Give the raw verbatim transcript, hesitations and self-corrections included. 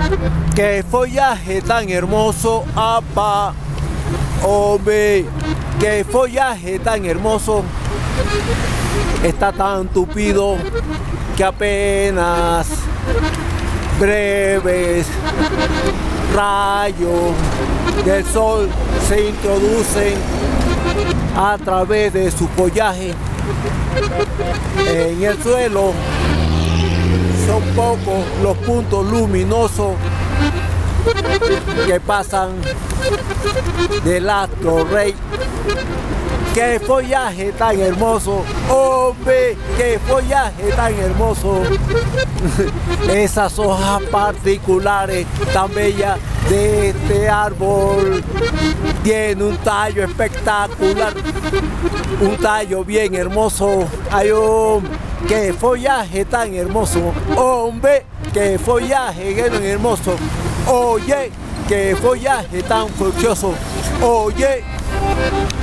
Qué follaje tan hermoso, apa. Hombre, qué follaje tan hermoso. Está tan tupido que apenas breves rayos del sol se introducen a través de su follaje en el suelo. Son pocos los puntos luminosos que pasan del astro rey. ¡Qué follaje tan hermoso! ¡Hombre! ¡Qué follaje tan hermoso! Esas hojas particulares tan bellas de este árbol. Tiene un tallo espectacular, un tallo bien hermoso. ¡Ay, hombre! ¡Qué follaje tan hermoso! ¡Hombre! ¡Qué follaje tan hermoso! ¡Oye! ¡Qué follaje tan fructuoso! ¡Oye!